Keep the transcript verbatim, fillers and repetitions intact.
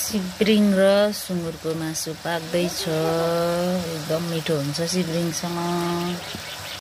सिब्रिङ र सुँगुरको मासु पाक्दैछ। एकदम मिठो हुन्छ सिब्रिङसँग।